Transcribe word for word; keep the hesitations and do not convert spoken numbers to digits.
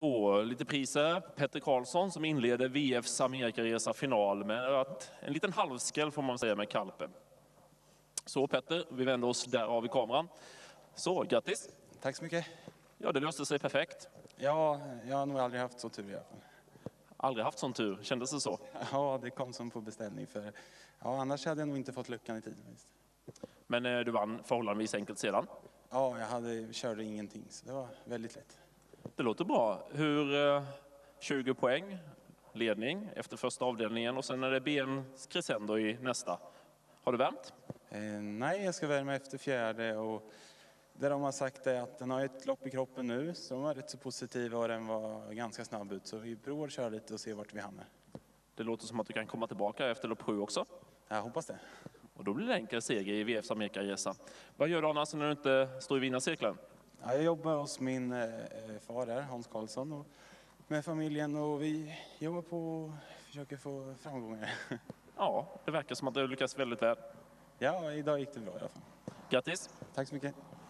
Och lite priser. Petter Karlsson som inleder V F:s Amerikaresa final med att en liten halvskräll får man säga med Kalpe. Så Petter, vi vänder oss där av i kameran. Så, grattis! Tack så mycket. Ja, det löste sig perfekt. Ja, jag har nog aldrig haft så tur i alla fall. Aldrig haft sån tur, kändes det så? Ja, det kom som på beställning. För, ja, annars hade jag nog inte fått luckan i tid. Men eh, du vann förhållandevis enkelt sedan? Ja, jag hade, körde ingenting, så det var väldigt lätt. Det låter bra. Hur eh, tjugo poäng, ledning efter första avdelningen och sen är det B M crescendo i nästa. Har du värmt? Eh, nej, jag ska värma efter fjärde och där de har sagt är att den har ett lopp i kroppen nu, så de var rätt så positiva och den var ganska snabb ut. Så vi provar att köra lite och se vart vi hamnar. Det låter som att du kan komma tillbaka efter lopp sju också. Jag hoppas det. Och då blir det enkel seger i V F:s Amerikaresa. Vad gör du annars när du inte står i vinnarcirkeln? Ja, jag jobbar hos min eh, far där, Hans Karlsson, och med familjen och vi jobbar på och försöker få framgångar. Ja, det verkar som att du lyckas väldigt väl. Ja, idag gick det bra i alla fall. Grattis! Tack så mycket.